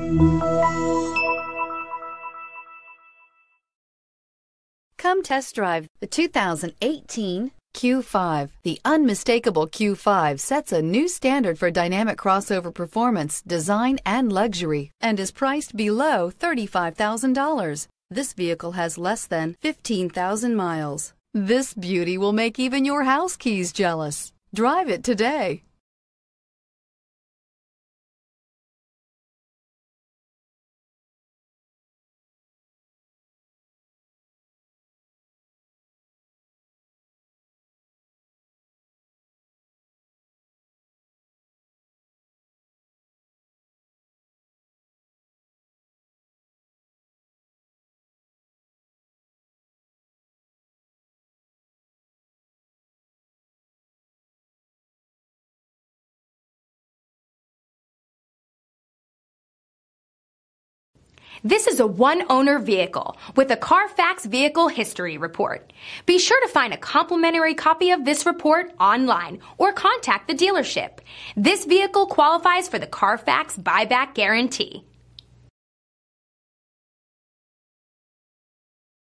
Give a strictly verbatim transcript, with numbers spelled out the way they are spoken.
Come test drive the two thousand eighteen Q five. The unmistakable Q five sets a new standard for dynamic crossover performance, design, and luxury, and is priced below thirty-five thousand dollars. This vehicle has less than fifteen thousand miles. This beauty will make even your house keys jealous. Drive it today. This is a one-owner vehicle with a Carfax Vehicle History Report. Be sure to find a complimentary copy of this report online or contact the dealership. This vehicle qualifies for the Carfax Buyback Guarantee.